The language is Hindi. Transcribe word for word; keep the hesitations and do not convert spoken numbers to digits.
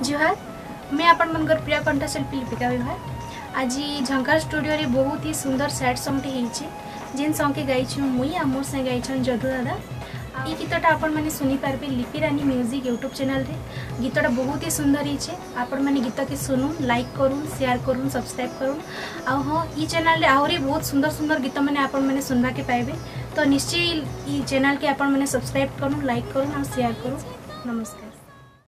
जुहार मैं आपण मनकर प्रिय कंठशिल्पी लिपिका विभा। आज झंकार स्टूडियो रे बहुत ही सुंदर सैड सॉन्ग टे जेन सॉन्ग के गाई मुई आ मोर से गाई जदू दादा। ये गीतटा आपण मैंने सुनी पार्बे लिपि रानी म्यूजिक यूट्यूब चैनल रे। गीतटा बहुत ही सुंदर है। आपण मैंने गीत के सुनुन, लाइक करूँ, शेयर करूँ, सब्सक्राइब करूँ। आ हाँ ये चैनल रे आहरी बहुत सुंदर सुंदर गीत मैंने आपण मैंने सुनवा के पाइबे। तो निश्चय ये चैनल के आपण मैंने सब्सक्राइब करूँ, लाइक करूँ और शेयर करूँ। नमस्कार।